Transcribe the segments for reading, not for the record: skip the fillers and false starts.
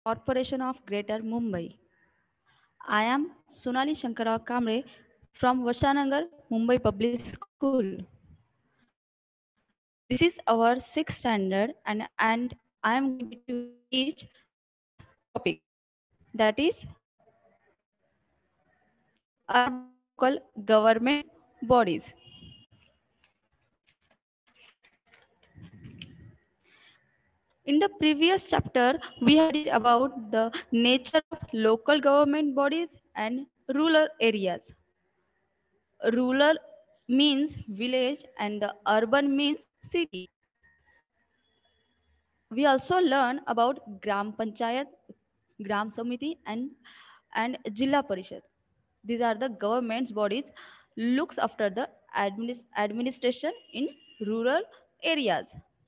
Corporation of Greater Mumbai. I am Sonali Shankara Kamre from Vashanagar, Mumbai Public School. This is our sixth standard and I am going to teach our topic that is urban local government bodies. In the previous chapter, we have studied about the nature of local government bodies and rural areas. Rural means village and the urban means city. We also learn about Gram Panchayat, Gram Samiti and Jilla Parishad. These are the government's bodies looks after the administration in rural areas.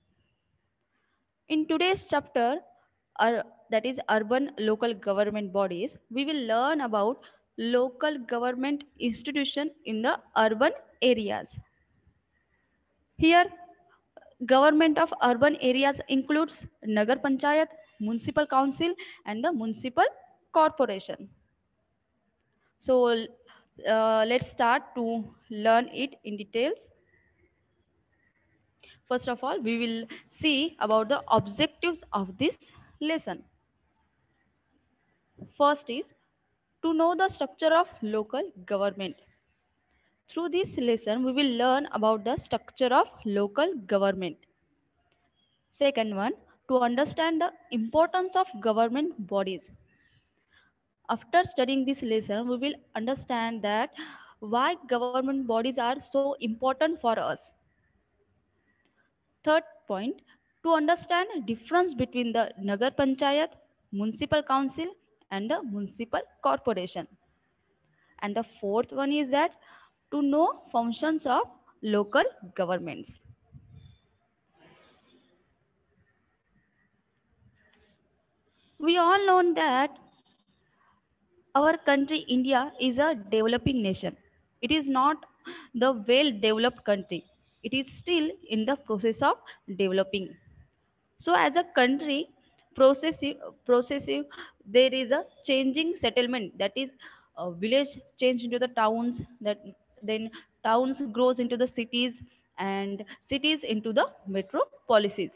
In today's chapter, that is urban local government bodies, we will learn about local government institution in the urban areas. Here, government of urban areas includes Nagar Panchayat, Municipal Council, and the Municipal Corporation. So, let's start to learn it in details. First of all, we will see about the objectives of this lesson. First is to know the structure of local government. Through this lesson, we will learn about the structure of local government. Second one, to understand the importance of government bodies. After studying this lesson, we will understand that why government bodies are so important for us. Third point, to understand difference between the Nagar Panchayat, Municipal Council and the Municipal Corporation. And the fourth one is that to know functions of local governments. We all know that our country, India, is a developing nation. It is not the well developed country. It is still in the process of developing. So, as a country, processive, there is a changing settlement. That is, village change into the towns. That then towns grows into the cities, and cities into the metropolises.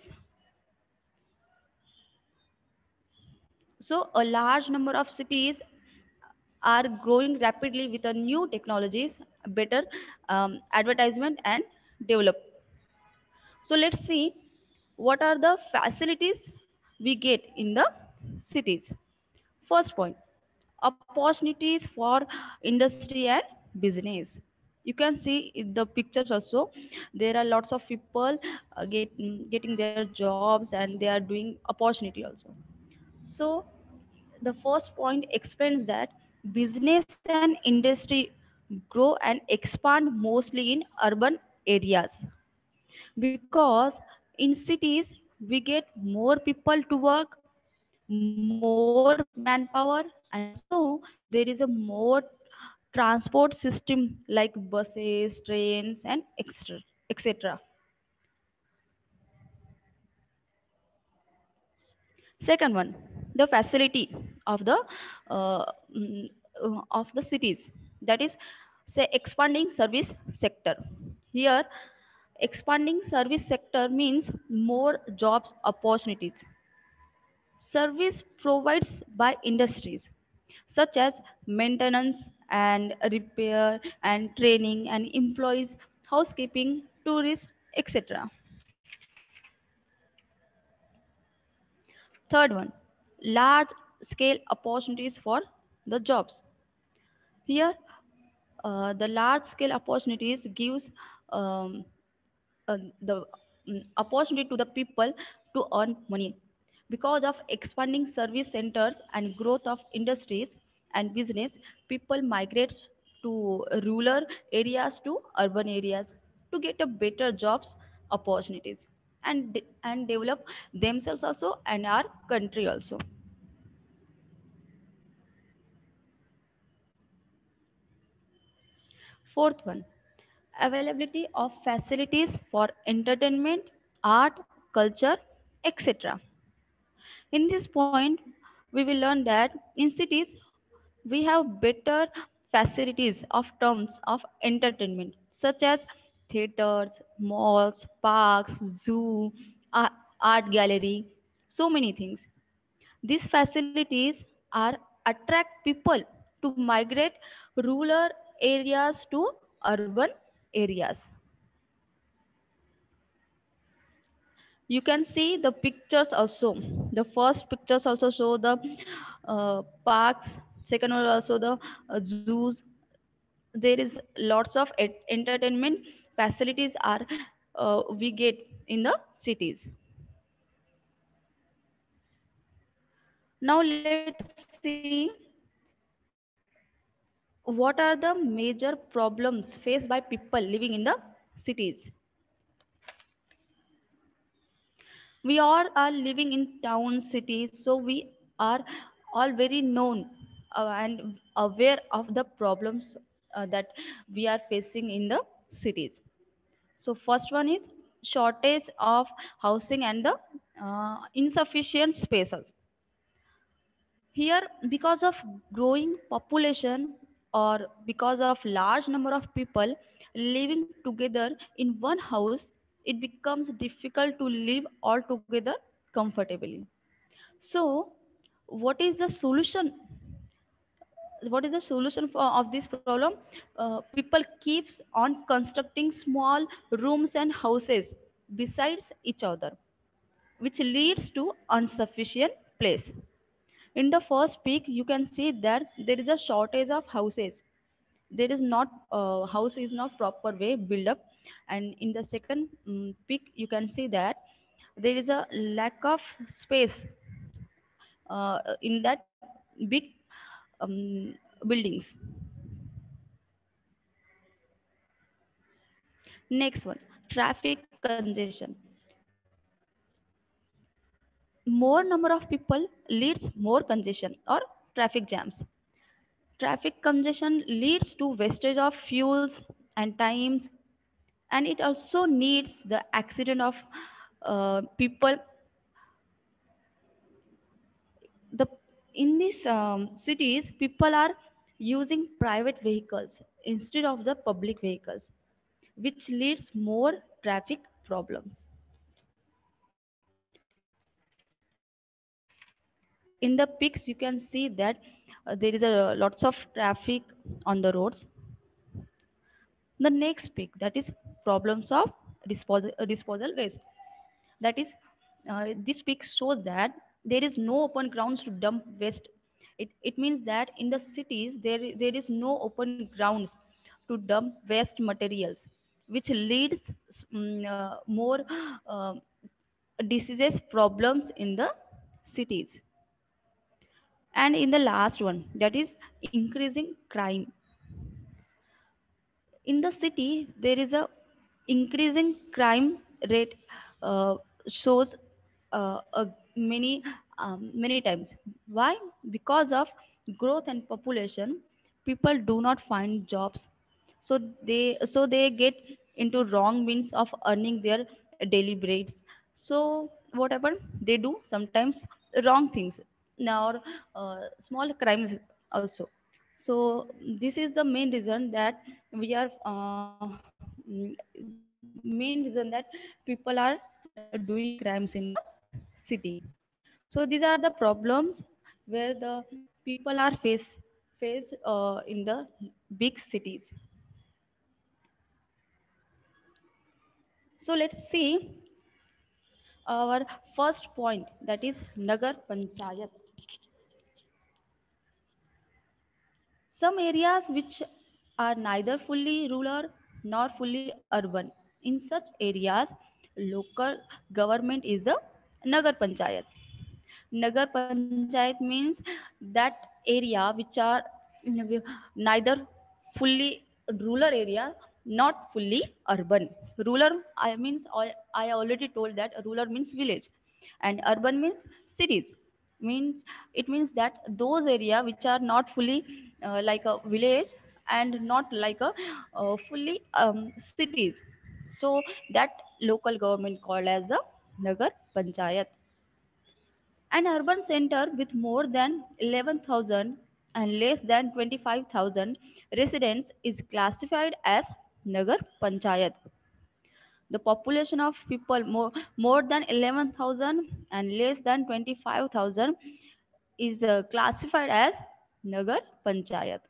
So, a large number of cities are growing rapidly with the new technologies, better advertisement, and develop. So let's see what are the facilities we get in the cities. First point, opportunities for industry and business. You can see in the pictures also, there are lots of people getting their jobs and they are doing opportunity also. So the first point explains that business and industry grow and expand mostly in urban areas because in cities we get more people to work, more manpower, and also there is a more transport system like buses, trains, and extra, etc. Second one, the facility of the uh, mm, of the cities. That is, say expanding service sector. Here, expanding service sector means more jobs opportunities. Service provides by industries such as maintenance and repair and training and employees, housekeeping, tourists, etc. Third one, large scale opportunities for the jobs. Here, the large scale opportunities gives um, the opportunity to the people to earn money because of expanding service centers and growth of industries and business. People migrate to rural areas to urban areas to get a better jobs opportunities and develop themselves also and our country also. Fourth one, availability of facilities for entertainment, art, culture, etc. In this point, We will learn that in cities we have better facilities of terms of entertainment such as theaters, malls, parks, zoo, a- art gallery, so many things. These facilities are attract people to migrate rural areas to urban areas. You can see the pictures also. The first pictures also show the parks. Second one also the zoos. There is lots of entertainment facilities are we get in the cities. Now let's see what are the major problems faced by people living in the cities. We all are living in town cities, so we are all very known and aware of the problems that we are facing in the cities. So first one is shortage of housing and the insufficient spaces. Here, because of growing population or because of large number of people living together in one house, it becomes difficult to live all together comfortably. So, what is the solution? What is the solution of this problem? People keeps on constructing small rooms and houses besides each other, which leads to insufficient place. In the first peak you can see that there is a shortage of houses. There is not house is not proper way built up. And in the second peak you can see that there is a lack of space in that big buildings. Next one, traffic congestion. More number of people leads more congestion or traffic jams. Traffic congestion leads to wastage of fuels and times, and it also needs the accident of people. The in these cities, people are using private vehicles instead of the public vehicles, which leads more traffic problems. In the pics, you can see that there is a lots of traffic on the roads. The next peak, that is problems of disposal waste. That is, this peak shows that there is no open grounds to dump waste. It means that in the cities there is no open grounds to dump waste materials, which leads more uh, diseases problems in the cities. And in the last one, that is increasing crime. In the city there is a increasing crime rate, uh, shows many many times. Why? Because of growth and population, people do not find jobs, so they get into wrong means of earning their daily breads. So what happen, they do sometimes wrong things now, small crimes also. So this is the main reason that we are main reason that people are doing crimes in the city. So these are the problems where the people are face in the big cities. So let's see our first point, that is Nagar Panchayat. Some areas which are neither fully rural nor fully urban. In such areas, local government is the Nagar Panchayat. Nagar Panchayat means that area which are neither fully rural area, not fully urban. Rural, I means I already told that rural means village, and urban means cities. Means it means that those area which are not fully like a village and not like a fully cities. So that local government called as the Nagar Panchayat. An urban center with more than 11,000 and less than 25,000 residents is classified as Nagar Panchayat. The population of people more than 11,000 and less than 25,000 is classified as Nagar Panchayat.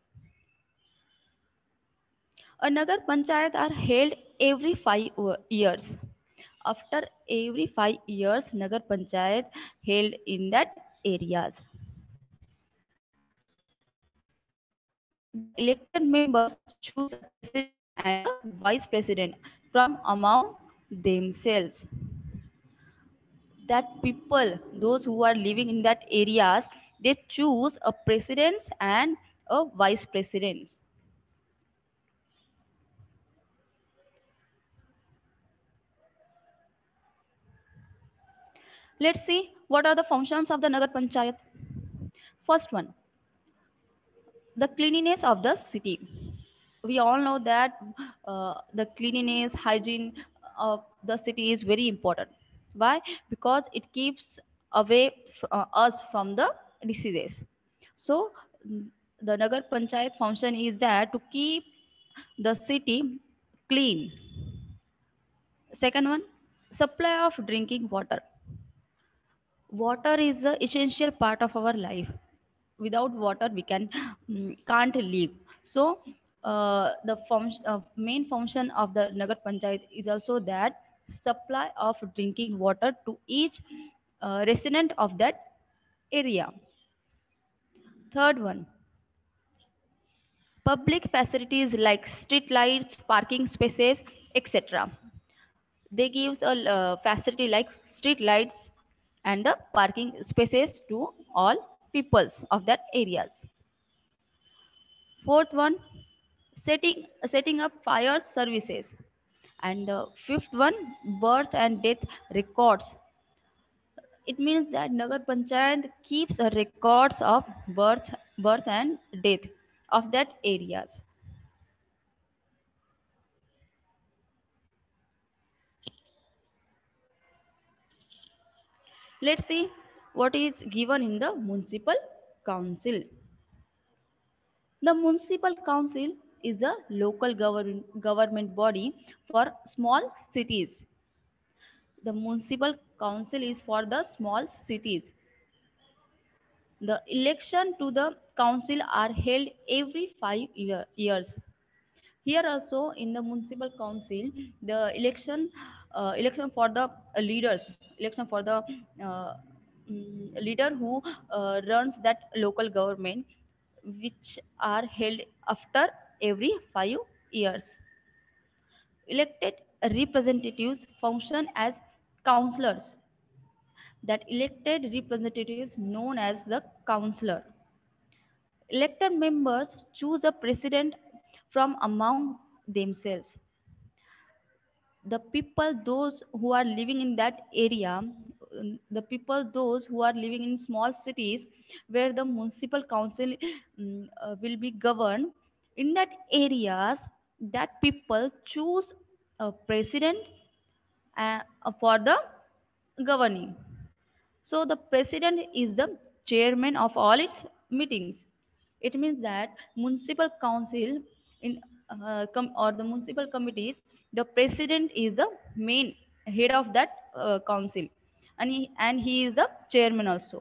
A Nagar Panchayat are held every 5 years. After every 5 years, Nagar Panchayat held in that areas. The elected members choose a president and a vice president from among themselves. That people, those who are living in that areas, they choose a president and a vice president. Let's see what are the functions of the Nagar Panchayat. First one, the cleanliness of the city. We all know that the cleanliness hygiene of the city is very important. Why? Because it keeps away us from the diseases. So the Nagar Panchayat function is that to keep the city clean. Second one, supply of drinking water. Water is the essential part of our life. Without water we can't live. So the main function of the Nagar Panchayat is also that supply of drinking water to each resident of that area. Third one, public facilities like street lights, parking spaces, etc. They gives a facility like street lights and the parking spaces to all peoples of that areas. Fourth one, setting up fire services. And fifth one, birth and death records. It means that Nagar Panchayat keeps a records of birth and death of that areas. Let's see what is given in the municipal council. The municipal council is a local government body for small cities. The municipal council is for the small cities. The election to the council are held every 5 years. Here also in the municipal council, the election for the leaders, election for the uh, leader who runs that local government, which are held after every 5 years. Elected representatives function as councillors. That elected representatives known as the councillor. Elected members choose a president from among themselves. The people, those who are living in that area, the people, those who are living in small cities where the municipal council will be governed, in that areas, that people choose a president for the governing. So the president is the chairman of all its meetings. It means that municipal council in or the municipal committees, the president is the main head of that council, and he is the chairman also.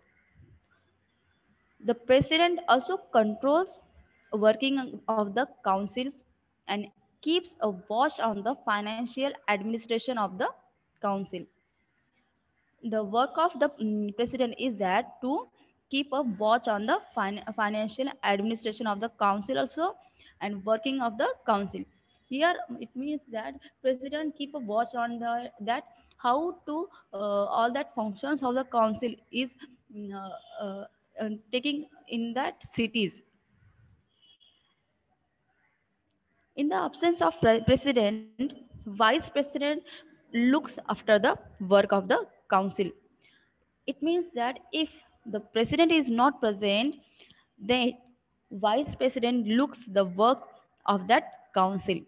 The president also controls working of the councils and keeps a watch on the financial administration of the council. The work of the president is that to keep a watch on the financial administration of the council also, and working of the council. Here it means that president keep a watch on the that how to all that functions of the council is mm, uh, uh, taking in that cities. In the absence of president, vice president looks after the work of the council. It means that if the president is not present, then vice president looks the work of that council.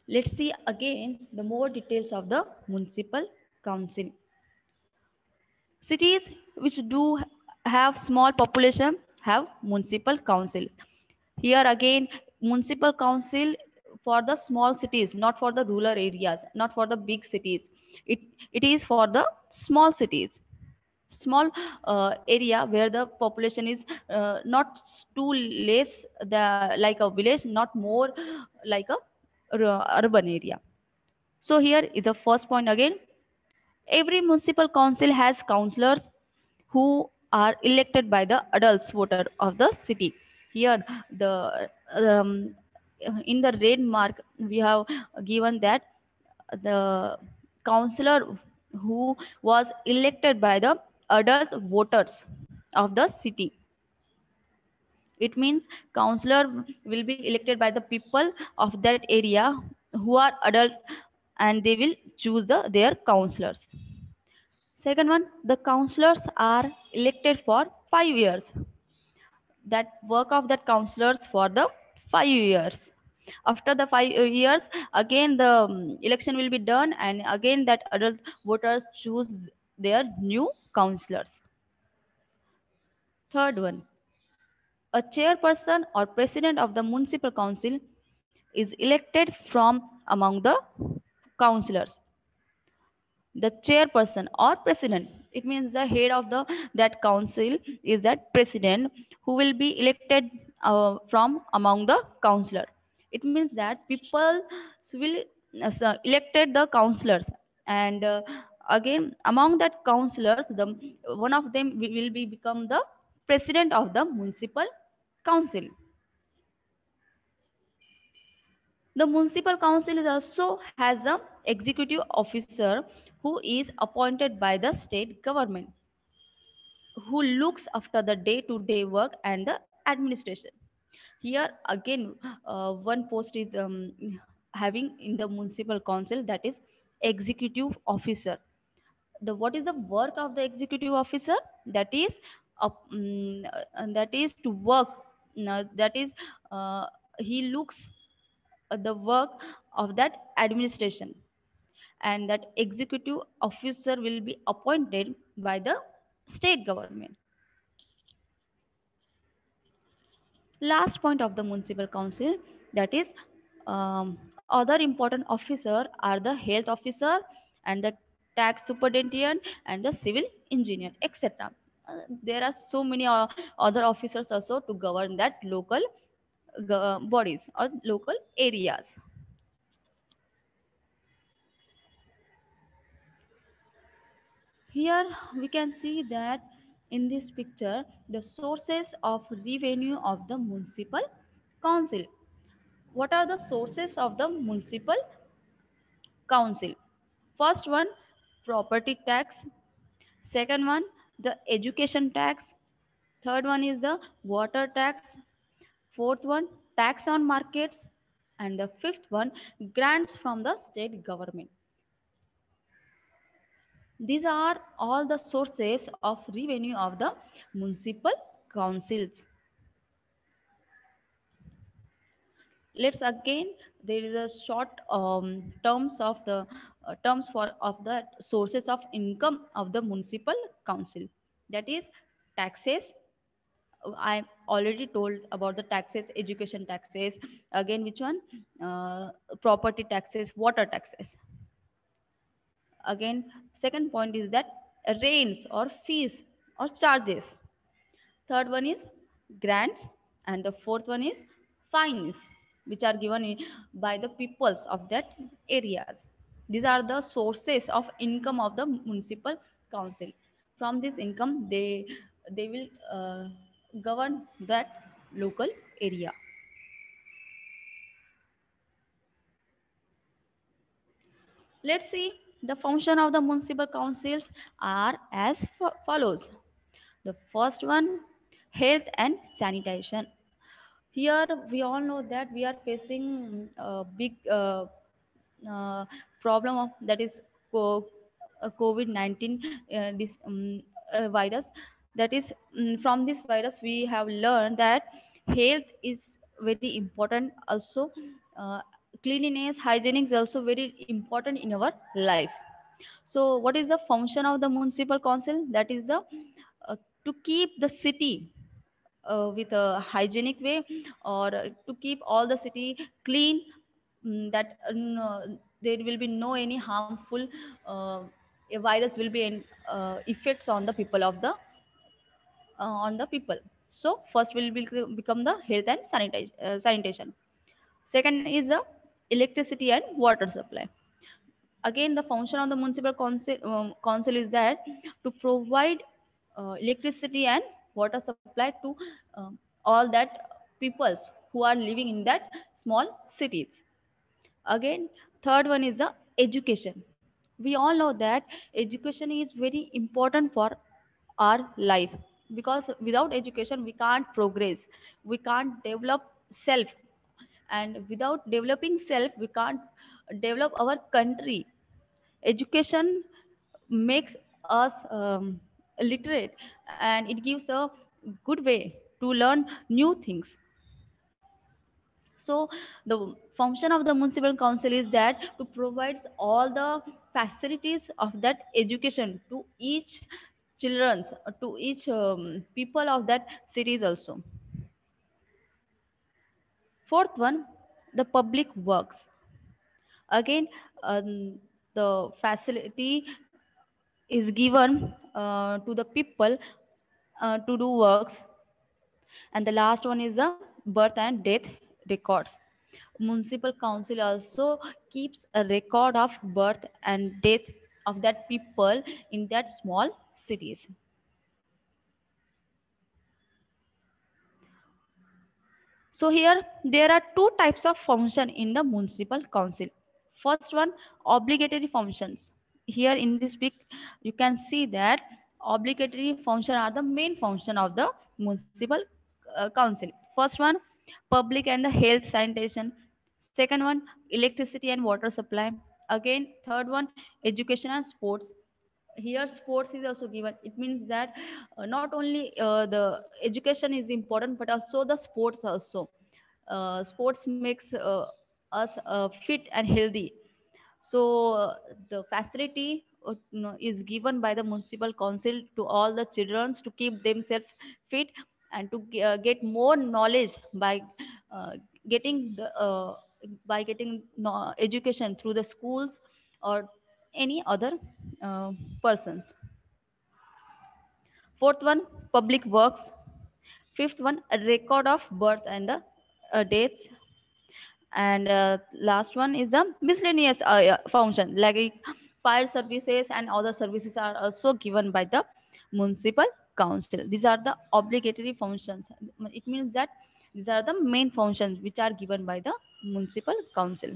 Let's see again the more details of the municipal council. Cities which do have small population have municipal councils. Here again, municipal council for the small cities, not for the rural areas, not for the big cities. It it is for the small cities, small area where the population is not too less the like a village, not more like a urban area. So here is the first point again. Every municipal council has councillors who are elected by the adults voter of the city. Here, the in the red mark we have given that the councillor who was elected by the adult voters of the city. It means councillor will be elected by the people of that area who are adult, and they will choose their councillors. Second one, the councillors are elected for 5 years. That work of that councillors for the 5 years. After the 5 years, again the election will be done, and again that adult voters choose their new councillors. Third one, a chairperson or president of the municipal council is elected from among the councillors. The chairperson or president, it means the head of the that council is that president who will be elected from among the councillor. It means that people will elected the councillors, and again among that councillors, the one of them will be become the president of the municipal council. The municipal council is also has an executive officer who is appointed by the state government, who looks after the day-to-day work and the administration. Here again, one post is having in the municipal council, that is executive officer. The what is the work of the executive officer? That is that is to work. That is he looks the work of that administration, and that executive officer will be appointed by the state government. Last point of the municipal council, that is other important officer are the health officer and the tax superintendent and the civil engineer, etc. There are so many other officers also to govern that local bodies or local areas. Here we can see that in this picture the sources of revenue of the municipal council. What are the sources of the municipal council? First one, property tax. Second one, the education tax. Third one is the water tax. Fourth one, tax on markets. And the fifth one, grants from the state government. These are all the sources of revenue of the municipal councils. Let's again, there is a short terms of the terms for of the sources of income of the municipal council. That is taxes. I already told about the taxes, education taxes. Again, which one? Property taxes, water taxes. Again, second point is that rains or fees or charges. Third one is grants, and the fourth one is fines, which are given by the peoples of that areas. These are the sources of income of the municipal council. From this income, they will govern that local area. Let's see, the function of the municipal councils are as follows. The first one, health and sanitation. Here we all know that we are facing a big uh, problem of that is COVID-19 this virus. That is from this virus we have learned that health is very important. Also, uh, cleanliness, hygiene is also very important in our life. So, what is the function of the municipal council? That is the to keep the city with a hygienic way, or to keep all the city clean, that no, there will be no any harmful a virus will be in, effects on the people of the on the people. So first will be, become the health and sanitation. Second is the electricity and water supply. Again, the function of the municipal council is that to provide electricity and water supply to all that peoples who are living in that small cities. Again, third one is the education. We all know that education is very important for our life, because without education we can't progress, we can't develop self, and without developing self we can't develop our country. Education makes us literate, and it gives a good way to learn new things. So the function of the municipal council is that to provide all the facilities of that education to each children's, to each people of that cities also. Fourth one, the public works. Again, the facility is given to the people to do works. And the last one is the birth and death records. Municipal council also keeps a record of birth and death of that people in that small cities. So here there are two types of function in the municipal council. First one, obligatory functions. Here in this pic, you can see that obligatory function are the main function of the municipal council. First one, public and the health sanitation. Second one, electricity and water supply. Again, third one, education and sports. Here sports is also given. It means that not only the education is important, but also the sports also. Sports makes us fit and healthy. So the facility is given by the municipal council to all the children to keep themselves fit, and to get more knowledge uh, getting the getting education through the schools or any other uh, persons. Fourth one, public works. Fifth one, a record of birth and the dates. And last one is the miscellaneous function, like fire services and other services are also given by the municipal council. These are the obligatory functions. It means that these are the main functions which are given by the municipal council.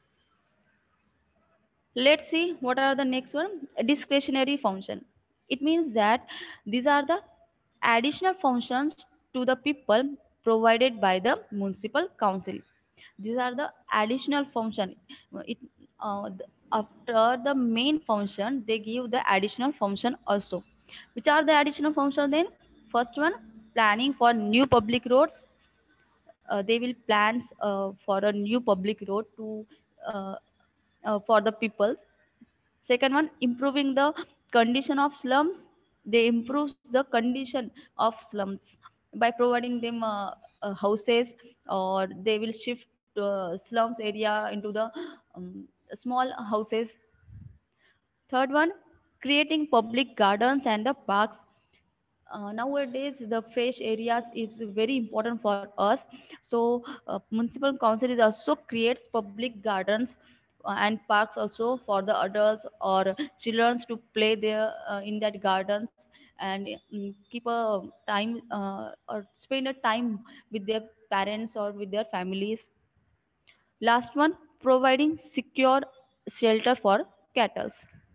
Let's see what are the next one. A discretionary function. It means that these are the additional functions to the people provided by the municipal council. These are the additional function. It, after the main function, they give the additional function also. Which are the additional function then? First one, planning for new public roads. They will plans for a new public road to uh, for the people. Second one, improving the condition of slums. They improves the condition of slums by providing them houses, or they will shift slums area into the small houses. Third one, creating public gardens and the parks. Nowadays the fresh areas is very important for us. So municipal council is also creates public gardens and parks also for the adults or children to play there in that gardens, and keep a time or spend a time with their parents or with their families. Last one, providing secure shelter for cattle.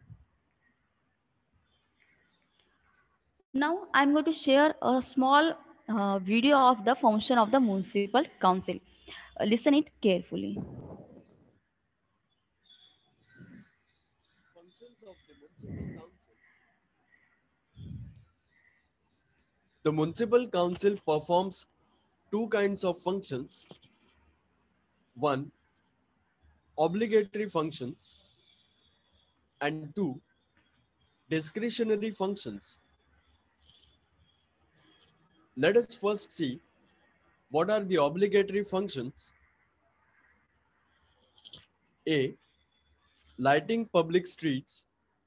Now I'm going to share a small video of the function of the municipal council. Listen it carefully. Functions of the Municipal Council. The Municipal Council performs two kinds of functions. One, obligatory functions, and 2. Discretionary functions. Let us first see what are the obligatory functions. A. Lighting public streets.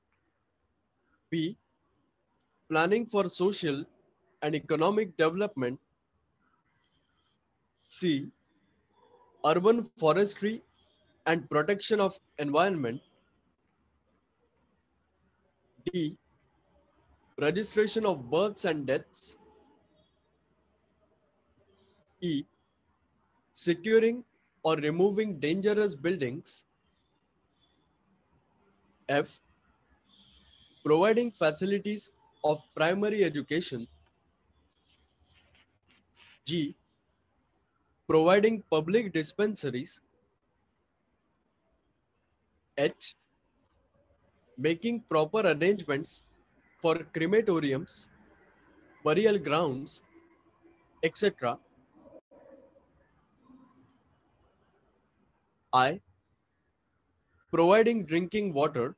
B. Planning for social and economic development. C. Urban forestry and protection of environment. D. Registration of births and deaths. E. Securing or removing dangerous buildings. F. Providing facilities of primary education. G. Providing public dispensaries. H. Making proper arrangements for crematoriums, burial grounds, etc. I. Providing drinking water.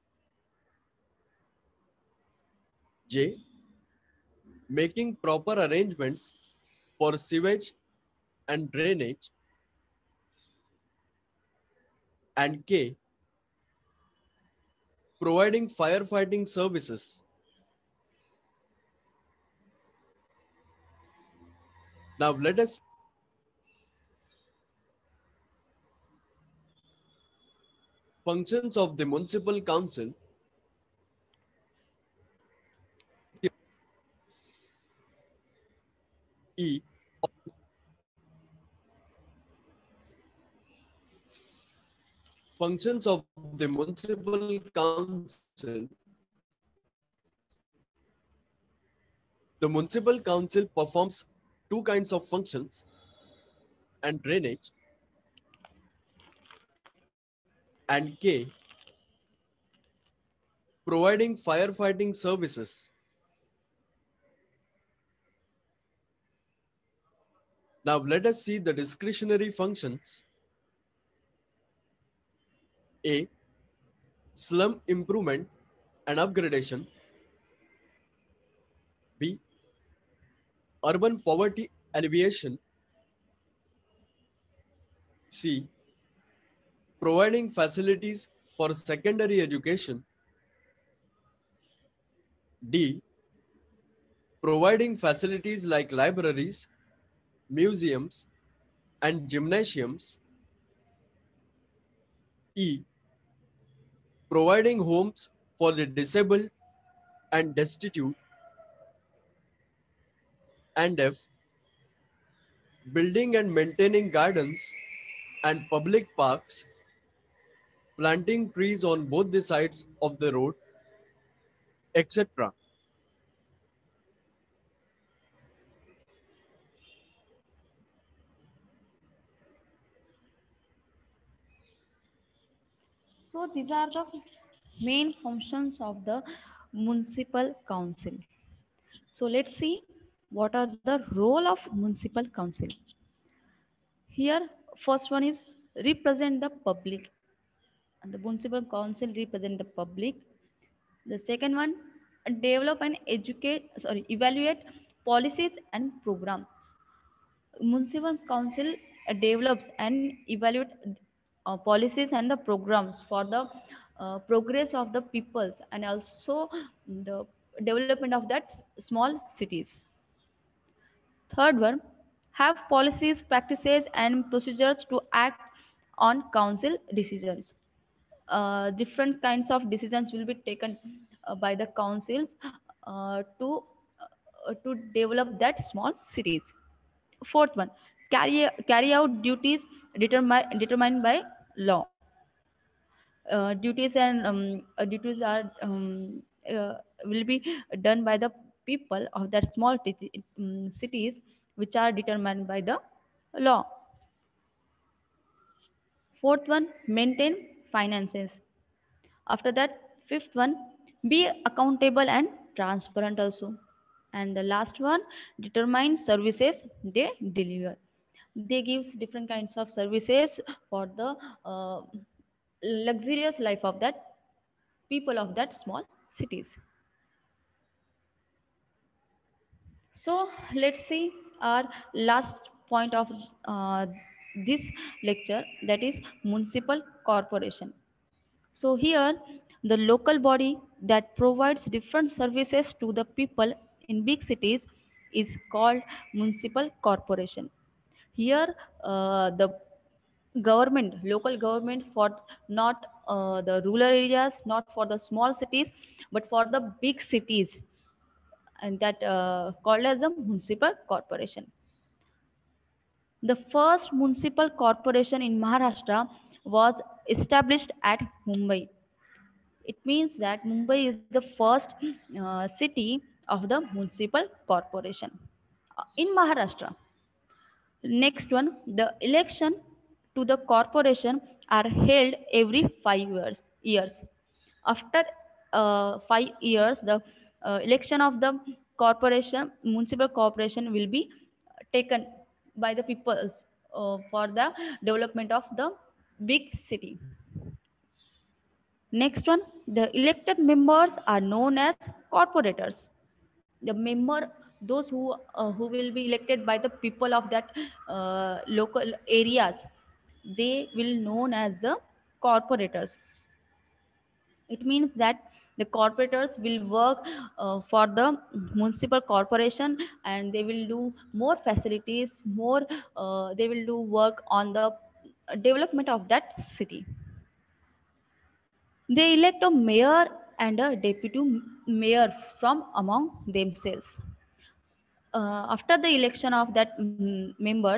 J. Making proper arrangements for sewage and drainage. And K. Providing firefighting services. Now let us functions of the municipal council. E. Functions of the municipal council. The municipal council performs two kinds of functions and drainage and K. Providing firefighting services. Now let us see the discretionary functions. A. Slum improvement and upgradation. B. Urban poverty alleviation. C. Providing facilities for secondary education. D. Providing facilities like libraries, museums, and gymnasiums. E. Providing homes for the disabled and destitute. And F. Building and maintaining gardens and public parks, planting trees on both the sides of the road, etc. So these are the main functions of the municipal council. So let's see what are the role of municipal council. Here, first one is represent the public, and the municipal council represent the public. The second one, develop and evaluate policies and programs. Municipal council develops and evaluate policies and the programs for the progress of the peoples and also the development of that small cities. Third one, have policies, practices, and procedures to act on council decisions. Different kinds of decisions will be taken by the councils to develop that small cities. Fourth one, carry out duties determined by law. Duties are will be done by the people of that small cities, which are determined by the law. Fourth one, maintain finances. After that, fifth one, be accountable and transparent also. And the last one, determine services they deliver. They gives different kinds of services for the luxurious life of that people of that small cities. So let's see our last point of this lecture, that is municipal corporation. So here the local body that provides different services to the people in big cities is called municipal corporation. Here the government, local government for not the rural areas, not for the small cities, but for the big cities, and that called as a municipal corporation. The first municipal corporation in Maharashtra was established at Mumbai. It means that Mumbai is the first city of the municipal corporation in Maharashtra. Next one, the election to the corporation are held every 5 years. After 5 years, the election of the corporation, municipal corporation, will be taken by the people for the development of the big city. Next one, the elected members are known as corporators. The member, those who will be elected by the people of that local areas, they will known as the corporators. It means that the corporators will work for the municipal corporation, and they will do more facilities, more they will do work on the development of that city. They elect a mayor and a deputy mayor from among themselves. After the election of that members,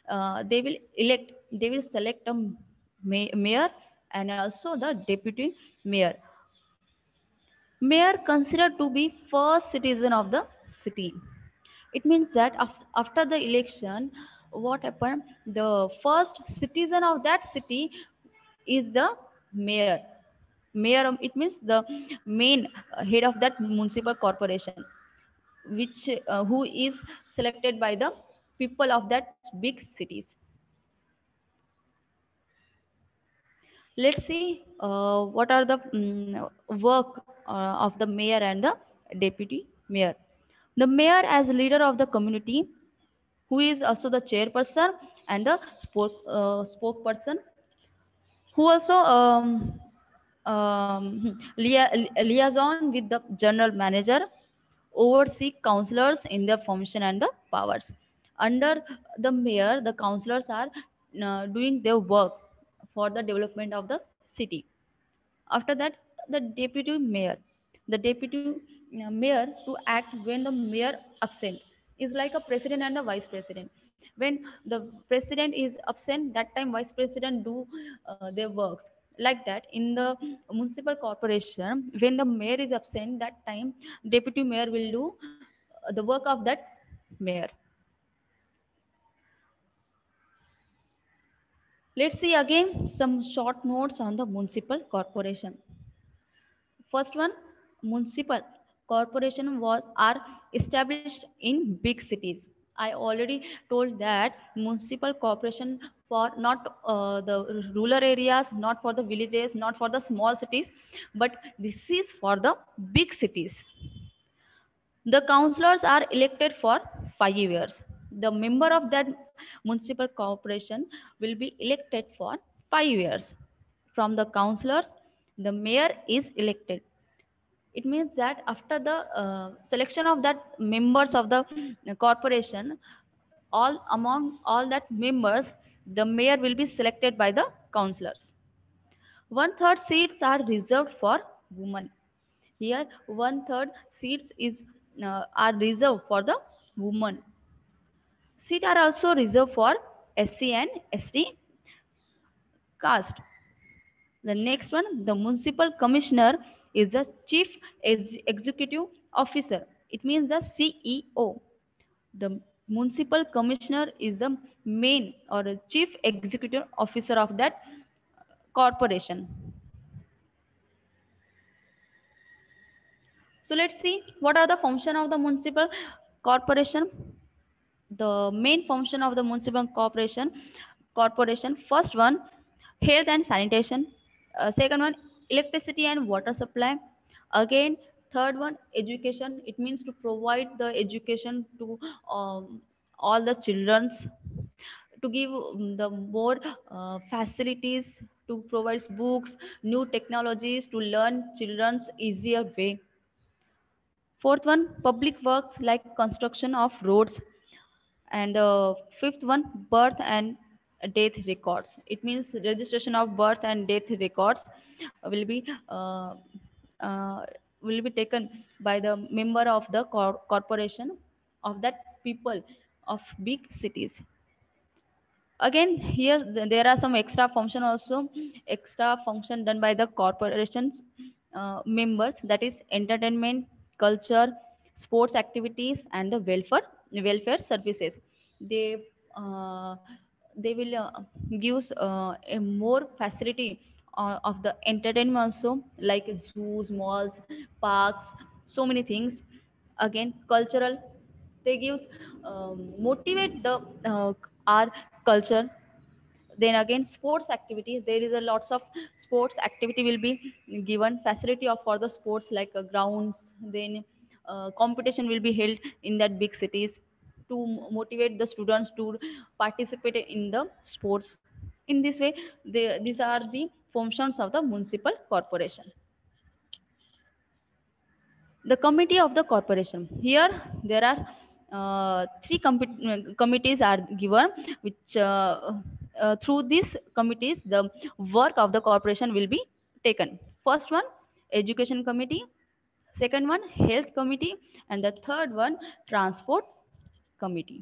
they will select a mayor and also the deputy mayor. Mayor considered to be first citizen of the city. It means that after the election, what happened, the first citizen of that city is the mayor. Mayor, it means the main head of that municipal corporation, which who is selected by the people of that big cities. Let's see what are the work of the mayor and the deputy mayor. The mayor as leader of the community, who is also the chairperson and the spokesperson, who also liaison with the general manager, oversee councillors in their function and the powers. Under the mayor, the councillors are doing their work for the development of the city. After that, the deputy mayor. The deputy mayor to act when the mayor absent is like a president and a vice president. When the president is absent, that time vice president do their works. Like that, in the municipal corporation, when the mayor is absent, that time deputy mayor will do the work of that mayor. Let's see again some short notes on the municipal corporation. First one, municipal corporation was are established in big cities. I already told that municipal corporation for not the rural areas, not for the villages, not for the small cities, but this is for the big cities. The councillors are elected for 5 years. The member of that municipal corporation will be elected for 5 years. From the councillors, the mayor is elected. It means that after the selection of that members of the corporation, all among all that members, the mayor will be selected by the councillors. 1/3 seats are reserved for women. Here 1/3 seats is are reserved for the women. Seats are also reserved for SC and ST caste. The next one, the municipal commissioner is the chief executive officer. It means the CEO. The municipal commissioner is the main or the chief executive officer of that corporation. So let's see what are the function of the municipal corporation. The main function of the municipal corporation, first one, health and sanitation. Second one, electricity and water supply. Again, third one, education. It means to provide the education to all the childrens, to give the more facilities, to provide books, new technologies to learn children's easier way. Fourth one, public works like construction of roads. And fifth one, birth and death records. It means registration of birth and death records will be uh, uh, will be taken by the member of the corporation of that people of big cities. Again, here there are some extra function also, extra function done by the corporations members, that is entertainment, culture, sports activities, and the welfare services. they uh, they will give a more facility of the entertainment also, like zoos, malls, parks, so many things. Again, cultural, they gives motivate the our culture. Then again, sports activities, there is a lots of sports activity will be given facility of for the sports, like grounds. Then competition will be held in that big cities to motivate the students to participate in the sports. In this way, these are the functions of the municipal corporation. The committee of the corporation, here there are committees are given, which through these committees the work of the corporation will be taken. First one, education committee. Second one, health committee. And the third one, transport committee.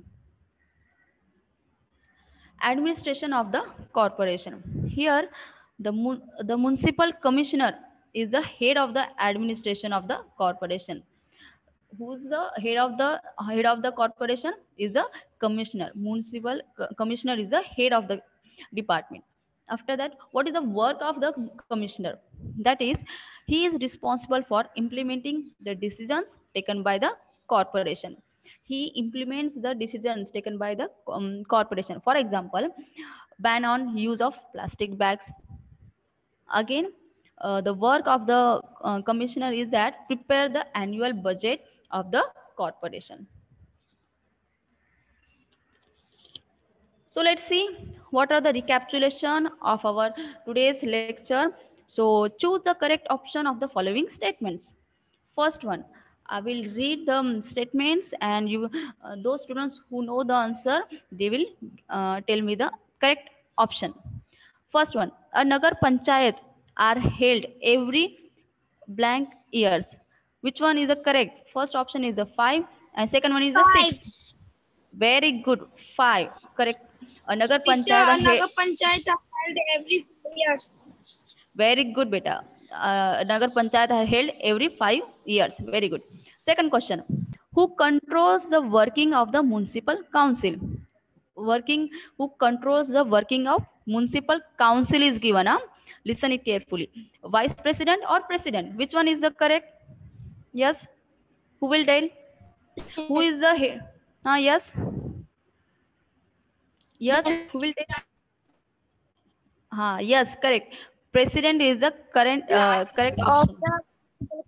Administration of the corporation, here the municipal commissioner is the head of the administration of the corporation. Who's the head of the corporation is the commissioner. Municipal commissioner is the head of the department. After that, what is the work of the commissioner? That is, he is responsible for implementing the decisions taken by the corporation. He implements the decisions taken by the corporation. For example, ban on use of plastic bags. Again, the work of the commissioner is that prepare the annual budget of the corporation. So let's see what are the recapitulation of our today's lecture. So choose the correct option of the following statements. First one, I will read the statements, and you, those students who know the answer, they will tell me the correct option. First one, a Nagar Panchayat are held every blank years. Which one is the correct? First option is the 5, and second one is the 6. 5. Very good. 5. Correct. A Nagar Teacher, Panchayat Nagar Panchayat are held every 4 years. very good, beta. Nagar Panchayat are held every 5 years. Very good. Second question. Who controls the working of the municipal council? Who controls the working of municipal council is given. Huh? Listen it carefully. Vice president or president? Which one is the correct? Yes. Who will tell? Who is the head? Yes. Yes. Who will tell? Yes, correct. President is the correct Of option. the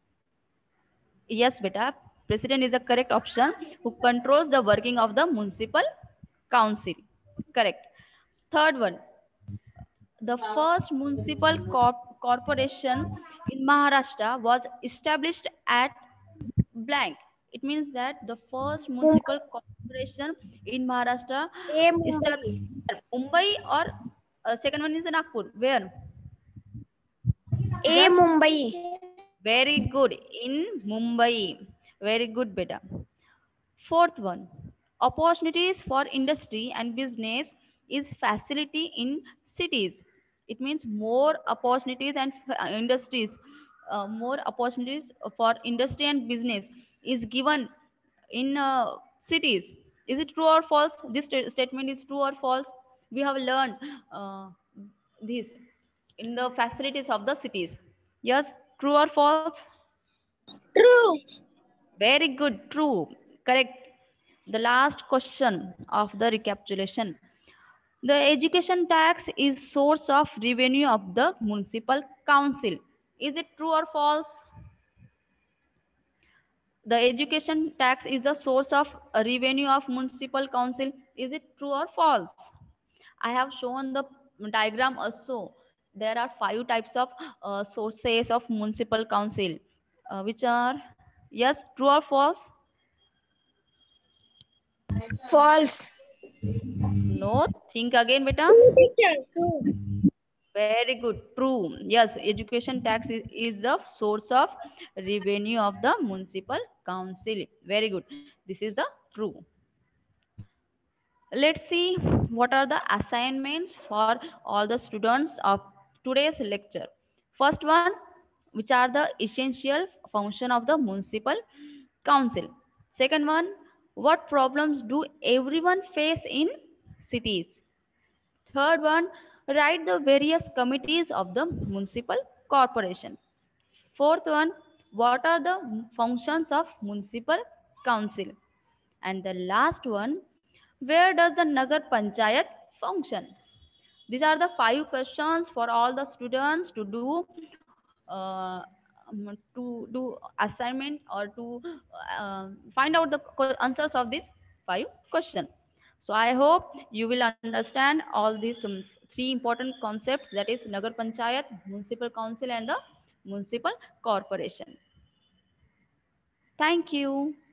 Yes, beta. President is the correct option, who controls the working of the municipal council. Correct. Third one, the first municipal corporation in Maharashtra was established at blank. It means that the first municipal corporation in Maharashtra A established Mumbai. Mumbai, or second one is Nagpur. Where? A Yes. Mumbai. Very good. In Mumbai. Very good, beta. Fourth one, opportunities for industry and business is facility in cities. It means more opportunities and industries, more opportunities for industry and business is given in cities. Is it true or false? This statement is true or false? We have learned this in the facilities of the cities. Yes, true or false? True. Very good, true, correct. The last question of the recapitulation. The education tax is source of revenue of the municipal council. Is it true or false? The education tax is the source of revenue of municipal council. Is it true or false? I have shown the diagram also. There are 5 types of sources of municipal council, which are, yes, true or false? False. No, think again, beta. Teacher, true. Very good, true. Yes, education tax is the source of revenue of the municipal council. Very good. This is the true. Let's see what are the assignments for all the students of today's lecture. First one, which are the essential function of the municipal council. Second one, what problems do everyone face in cities? Third one, write the various committees of the municipal corporation. Fourth one, what are the functions of municipal council? And the last one, where does the Nagar Panchayat function? These are the 5 questions for all the students uh, to do assignment or to find out the answers of these 5 questions. So I hope you will understand all these 3 important concepts, that is Nagar Panchayat, Municipal Council and the Municipal Corporation. Thank you.